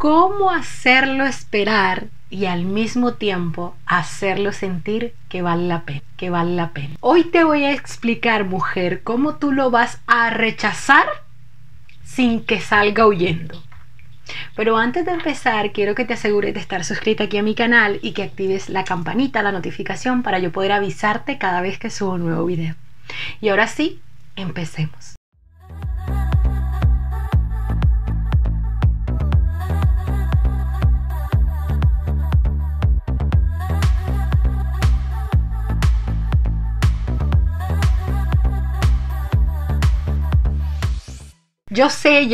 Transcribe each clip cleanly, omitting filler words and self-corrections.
cómo hacerlo esperar y al mismo tiempo hacerlo sentir que vale la pena, que vale la pena. Hoy te voy a explicar, mujer, cómo tú lo vas a rechazar sin que salga huyendo. Pero antes de empezar, quiero que te asegures de estar suscrita aquí a mi canal y que actives la campanita, la notificación, para yo poder avisarte cada vez que subo un nuevo video. Y ahora sí, empecemos. Yo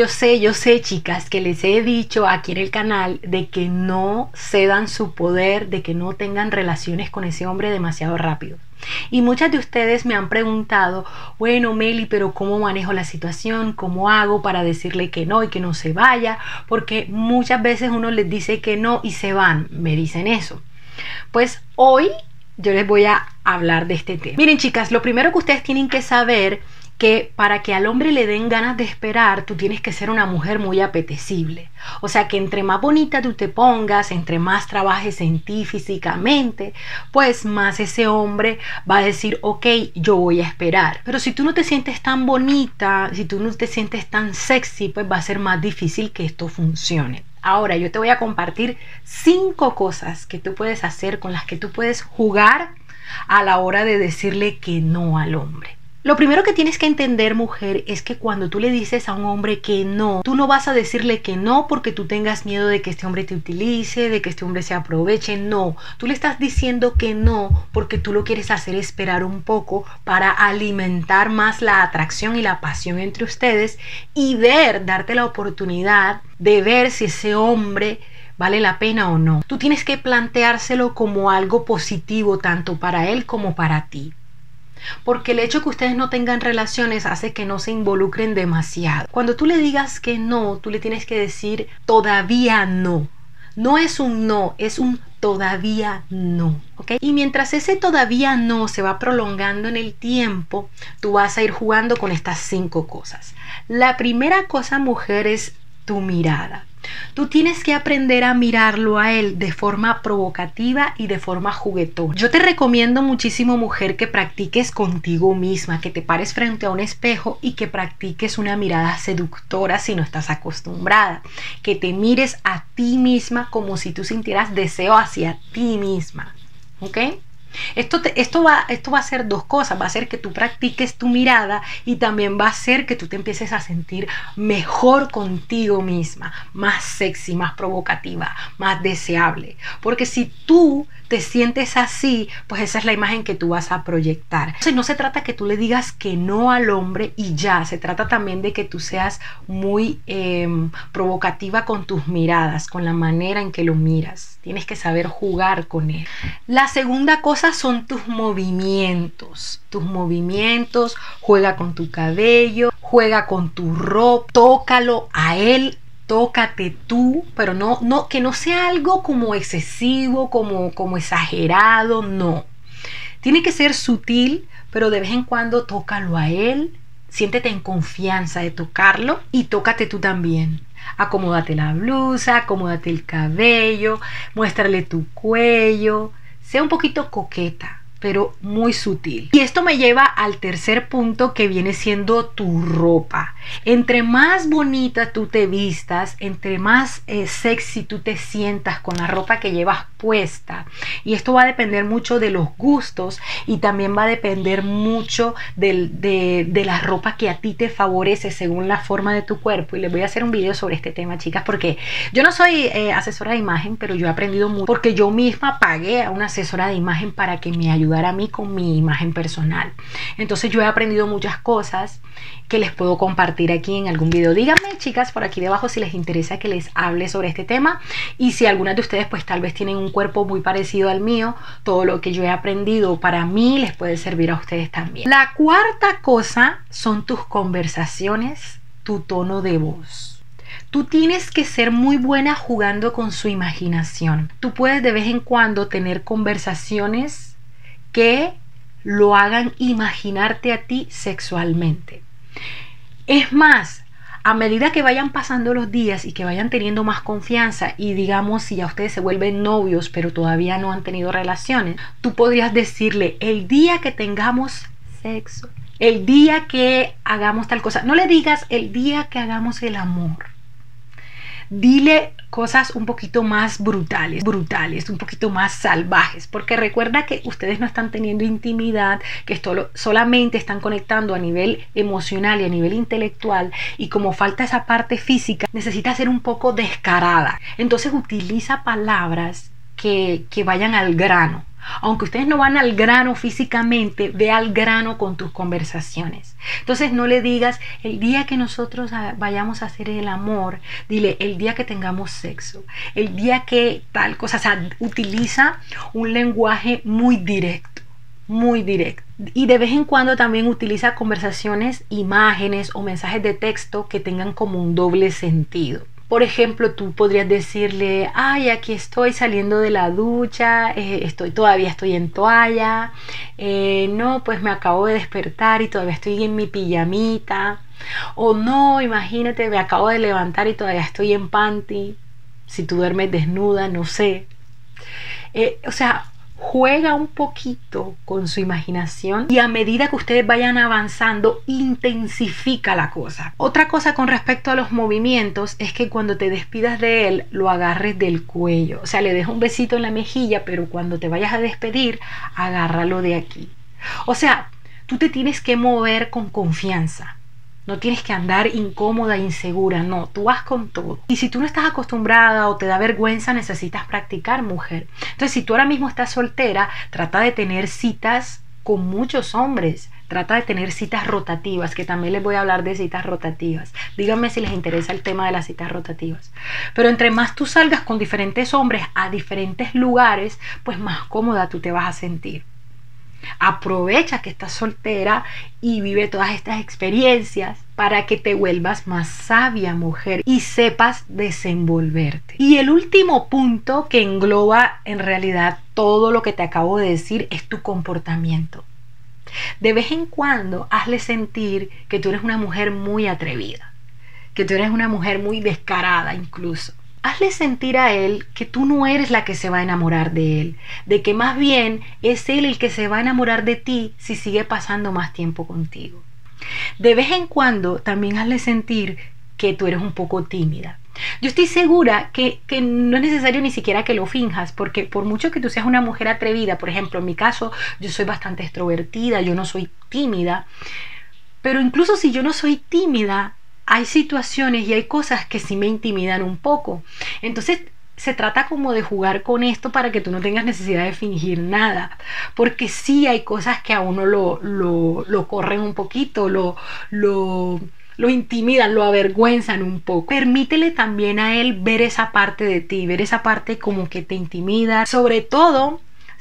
sé, chicas, que les he dicho aquí en el canal de que no cedan su poder, de que no tengan relaciones con ese hombre demasiado rápido. Y muchas de ustedes me han preguntado, bueno, Meli, pero ¿cómo manejo la situación? ¿Cómo hago para decirle que no y que no se vaya? Porque muchas veces uno les dice que no y se van, me dicen eso. Pues hoy yo les voy a hablar de este tema. Miren, chicas, lo primero que ustedes tienen que saber que para que al hombre le den ganas de esperar, tú tienes que ser una mujer muy apetecible. O sea, que entre más bonita tú te pongas, entre más trabajes en ti físicamente, pues más ese hombre va a decir, ok, yo voy a esperar. Pero si tú no te sientes tan bonita, si tú no te sientes tan sexy, pues va a ser más difícil que esto funcione. Ahora, yo te voy a compartir 5 cosas que tú puedes hacer, con las que tú puedes jugar a la hora de decirle que no al hombre. Lo primero que tienes que entender, mujer, es que cuando tú le dices a un hombre que no, tú no vas a decirle que no porque tú tengas miedo de que este hombre te utilice, de que este hombre se aproveche. No, tú le estás diciendo que no porque tú lo quieres hacer esperar un poco para alimentar más la atracción y la pasión entre ustedes y darte la oportunidad de ver si ese hombre vale la pena o no. Tú tienes que planteárselo como algo positivo tanto para él como para ti. Porque el hecho de que ustedes no tengan relaciones hace que no se involucren demasiado. Cuando tú le digas que no, tú le tienes que decir todavía no. No es un no, es un todavía no, ¿ok? Y mientras ese todavía no se va prolongando en el tiempo, tú vas a ir jugando con estas 5 cosas. La primera cosa, mujer, es tu mirada. Tú tienes que aprender a mirarlo a él de forma provocativa y de forma juguetona. Yo te recomiendo muchísimo, mujer, que practiques contigo misma, que te pares frente a un espejo y que practiques una mirada seductora si no estás acostumbrada. Que te mires a ti misma como si tú sintieras deseo hacia ti misma, ¿ok? Esto va a hacer 2 cosas. Va a hacer que tú practiques tu mirada y también va a hacer que tú te empieces a sentir mejor contigo misma, más sexy, más provocativa, más deseable. Porque si tú te sientes así, pues esa es la imagen que tú vas a proyectar. Entonces no se trata que tú le digas que no al hombre y ya, se trata también de que tú seas muy provocativa con tus miradas, con la manera en que lo miras. Tienes que saber jugar con él. La segunda cosa son tus movimientos. Tus movimientos, juega con tu cabello, juega con tu ropa, tócalo a él. Tócate tú, pero no que no sea algo como excesivo, como exagerado, no. Tiene que ser sutil, pero de vez en cuando tócalo a él, siéntete en confianza de tocarlo y tócate tú también. Acomódate la blusa, acomódate el cabello, muéstrale tu cuello, sea un poquito coqueta, pero muy sutil. Y esto me lleva al tercer punto, que viene siendo tu ropa. Entre más bonita tú te vistas, entre más sexy tú te sientas con la ropa que llevas puesta, y esto va a depender mucho de los gustos y también va a depender mucho de la ropa que a ti te favorece según la forma de tu cuerpo. Y les voy a hacer un video sobre este tema, chicas, porque yo no soy asesora de imagen, pero yo he aprendido mucho porque yo misma pagué a una asesora de imagen para que me ayudara a mí con mi imagen personal. Entonces yo he aprendido muchas cosas que les puedo compartir aquí en algún video. Díganme, chicas, por aquí debajo si les interesa que les hable sobre este tema, y si algunas de ustedes pues tal vez tienen un cuerpo muy parecido al mío, todo lo que yo he aprendido para mí les puede servir a ustedes también. La cuarta cosa son tus conversaciones, tu tono de voz. Tú tienes que ser muy buena jugando con su imaginación. Tú puedes de vez en cuando tener conversaciones que lo hagan imaginarte a ti sexualmente. Es más, A medida que vayan pasando los días y que vayan teniendo más confianza, y digamos si ya ustedes se vuelven novios pero todavía no han tenido relaciones, tú podrías decirle: el día que tengamos sexo, el día que hagamos tal cosa. No le digas el día que hagamos el amor. Dile cosas un poquito más brutales, un poquito más salvajes, porque recuerda que ustedes no están teniendo intimidad, que esto solamente están conectando a nivel emocional y a nivel intelectual, y como falta esa parte física, necesita ser un poco descarada. Entonces utiliza palabras que vayan al grano. Aunque ustedes no van al grano físicamente, ve al grano con tus conversaciones. Entonces no le digas el día que nosotros vayamos a hacer el amor, dile el día que tengamos sexo, el día que tal cosa. O sea, utiliza un lenguaje muy directo, muy directo. Y de vez en cuando también utiliza conversaciones, imágenes o mensajes de texto que tengan como un doble sentido. Por ejemplo, tú podrías decirle: ay, aquí estoy saliendo de la ducha, todavía estoy en toalla, no, pues me acabo de despertar y todavía estoy en mi pijamita, o no, imagínate, me acabo de levantar y todavía estoy en panty, si tú duermes desnuda, no sé. O sea, juega un poquito con su imaginación, y a medida que ustedes vayan avanzando, intensifica la cosa. Otra cosa con respecto a los movimientos es que cuando te despidas de él, lo agarres del cuello. O sea, le dejas un besito en la mejilla, pero cuando te vayas a despedir, agárralo de aquí. O sea, tú te tienes que mover con confianza. No tienes que andar incómoda, insegura, no, tú vas con todo. Y si tú no estás acostumbrada o te da vergüenza, necesitas practicar, mujer. Entonces, si tú ahora mismo estás soltera, trata de tener citas con muchos hombres. Trata de tener citas rotativas, que también les voy a hablar de citas rotativas. Díganme si les interesa el tema de las citas rotativas. Pero entre más tú salgas con diferentes hombres a diferentes lugares, pues más cómoda tú te vas a sentir. Aprovecha que estás soltera y vive todas estas experiencias para que te vuelvas más sabia, mujer, y sepas desenvolverte. Y el último punto, que engloba en realidad todo lo que te acabo de decir, es tu comportamiento. De vez en cuando hazle sentir que tú eres una mujer muy atrevida, que tú eres una mujer muy descarada incluso. Hazle sentir a él que tú no eres la que se va a enamorar de él, de que más bien es él el que se va a enamorar de ti si sigue pasando más tiempo contigo. De vez en cuando también hazle sentir que tú eres un poco tímida. Yo estoy segura que no es necesario ni siquiera que lo finjas, porque por mucho que tú seas una mujer atrevida, por ejemplo, en mi caso, yo soy bastante extrovertida, yo no soy tímida, pero incluso si yo no soy tímida, hay situaciones y hay cosas que sí me intimidan un poco. Entonces se trata como de jugar con esto para que tú no tengas necesidad de fingir nada, porque sí hay cosas que a uno lo corren un poquito, lo intimidan, lo avergüenzan un poco. Permítele también a él ver esa parte de ti, ver esa parte como que te intimida, sobre todo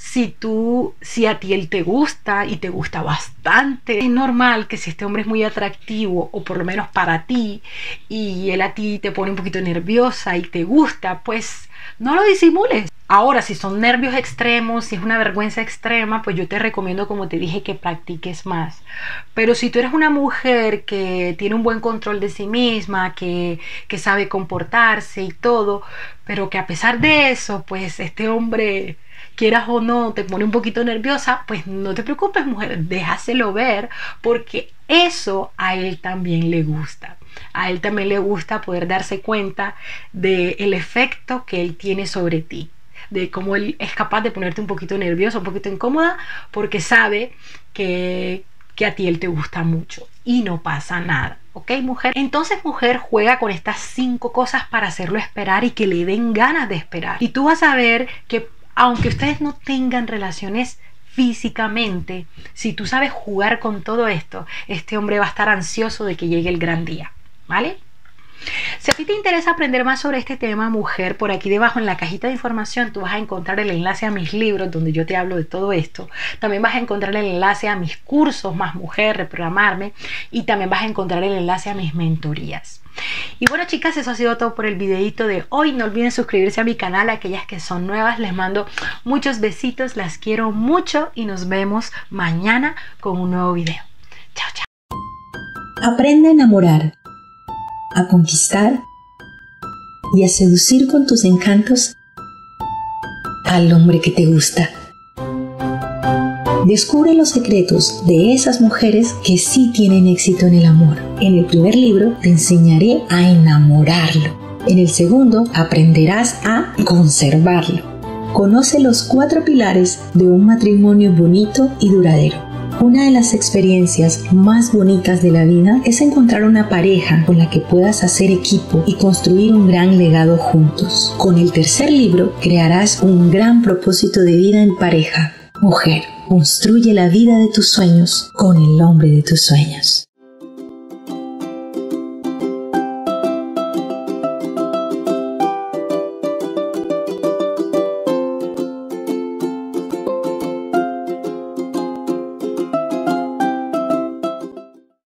si a ti él te gusta y te gusta bastante. Es normal que si este hombre es muy atractivo, o por lo menos para ti, y él a ti te pone un poquito nerviosa y te gusta, pues no lo disimules. Ahora, si son nervios extremos, si es una vergüenza extrema, pues yo te recomiendo, como te dije, que practiques más. Pero si tú eres una mujer que tiene un buen control de sí misma, que sabe comportarse y todo, pero que a pesar de eso, pues este hombre, quieras o no, te pone un poquito nerviosa, pues no te preocupes, mujer, déjaselo ver, porque eso a él también le gusta. A él también le gusta poder darse cuenta del efecto que él tiene sobre ti, de cómo él es capaz de ponerte un poquito nerviosa, un poquito incómoda, porque sabe que a ti él te gusta mucho y no pasa nada. ¿Ok, mujer? Entonces, mujer, juega con estas 5 cosas para hacerlo esperar y que le den ganas de esperar. Y tú vas a ver que aunque ustedes no tengan relaciones físicamente, si tú sabes jugar con todo esto, este hombre va a estar ansioso de que llegue el gran día, ¿vale? Si a ti te interesa aprender más sobre este tema, mujer, por aquí debajo en la cajita de información tú vas a encontrar el enlace a mis libros donde yo te hablo de todo esto. También vas a encontrar el enlace a mis cursos Más Mujer, Reprogramarme, y también vas a encontrar el enlace a mis mentorías. Y bueno, chicas, eso ha sido todo por el videito de hoy. No olviden suscribirse a mi canal. Aquellas que son nuevas, les mando muchos besitos, las quiero mucho y nos vemos mañana con un nuevo video. Chao, chao. Aprende a enamorar. a conquistar y a seducir con tus encantos al hombre que te gusta. Descubre los secretos de esas mujeres que sí tienen éxito en el amor. En el primer libro te enseñaré a enamorarlo. En el segundo aprenderás a conservarlo. Conoce los 4 pilares de un matrimonio bonito y duradero. Una de las experiencias más bonitas de la vida es encontrar una pareja con la que puedas hacer equipo y construir un gran legado juntos. Con el tercer libro crearás un gran propósito de vida en pareja. Mujer, construye la vida de tus sueños con el hombre de tus sueños.